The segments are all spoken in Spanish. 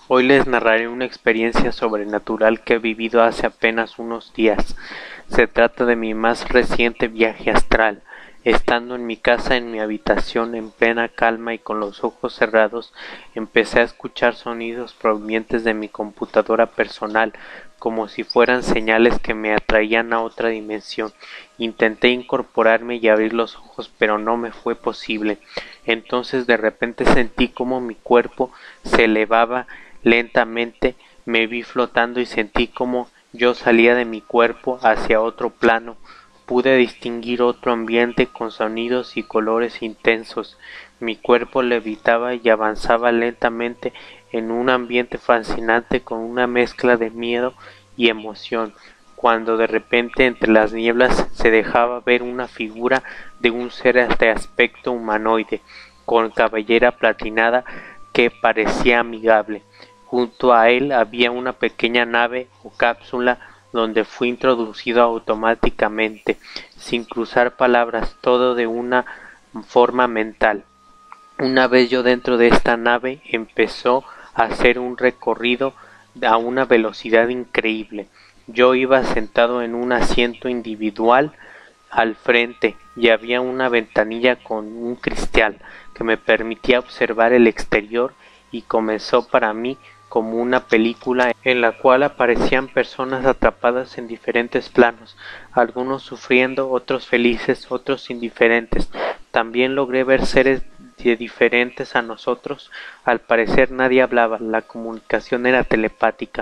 Hoy les narraré una experiencia sobrenatural que he vivido hace apenas unos días. Se trata de mi más reciente viaje astral. Estando en mi casa, en mi habitación, en plena calma y con los ojos cerrados, empecé a escuchar sonidos provenientes de mi computadora personal, como si fueran señales que me atraían a otra dimensión. Intenté incorporarme y abrir los ojos, pero no me fue posible. Entonces de repente sentí como mi cuerpo se elevaba lentamente, me vi flotando y sentí como yo salía de mi cuerpo hacia otro plano. Pude distinguir otro ambiente con sonidos y colores intensos. Mi cuerpo levitaba y avanzaba lentamente en un ambiente fascinante con una mezcla de miedo y emoción, cuando de repente entre las nieblas se dejaba ver una figura de un ser de aspecto humanoide, con cabellera platinada que parecía amigable. Junto a él había una pequeña nave o cápsula donde fui introducido automáticamente, sin cruzar palabras, todo de una forma mental. Una vez yo dentro de esta nave, empezó a hacer un recorrido a una velocidad increíble. Yo iba sentado en un asiento individual al frente y había una ventanilla con un cristal que me permitía observar el exterior, y comenzó para mí como una película en la cual aparecían personas atrapadas en diferentes planos, algunos sufriendo, otros felices, otros indiferentes. También logré ver seres diferentes a nosotros. Al parecer nadie hablaba, la comunicación era telepática.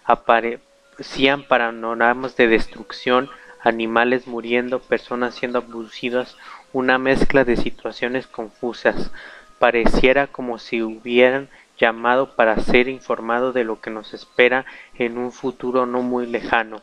Aparecían panoramas de destrucción, animales muriendo, personas siendo abducidas, una mezcla de situaciones confusas. Pareciera como si hubieran llamado para ser informado de lo que nos espera en un futuro no muy lejano.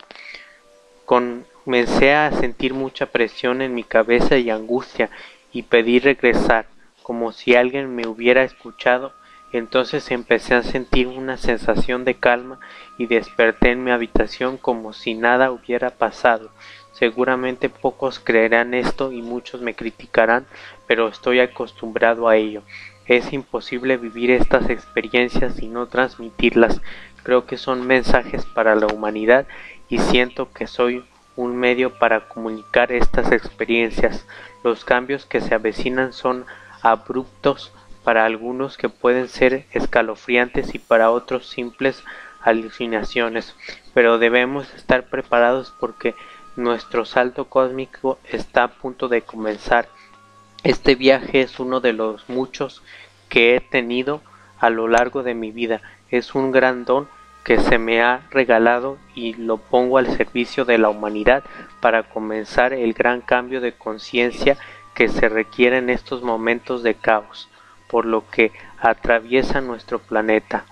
Comencé a sentir mucha presión en mi cabeza y angustia, y pedí regresar, como si alguien me hubiera escuchado. Entonces empecé a sentir una sensación de calma y desperté en mi habitación como si nada hubiera pasado. Seguramente pocos creerán esto y muchos me criticarán, pero estoy acostumbrado a ello. Es imposible vivir estas experiencias y no transmitirlas. Creo que son mensajes para la humanidad y siento que soy un medio para comunicar estas experiencias. Los cambios que se avecinan son abruptos para algunos, que pueden ser escalofriantes, y para otros simples alucinaciones, pero debemos estar preparados porque nuestro salto cósmico está a punto de comenzar. Este viaje es uno de los muchos que he tenido a lo largo de mi vida. Es un gran don que se me ha regalado y lo pongo al servicio de la humanidad para comenzar el gran cambio de conciencia que se requiere en estos momentos de caos, por lo que atraviesa nuestro planeta.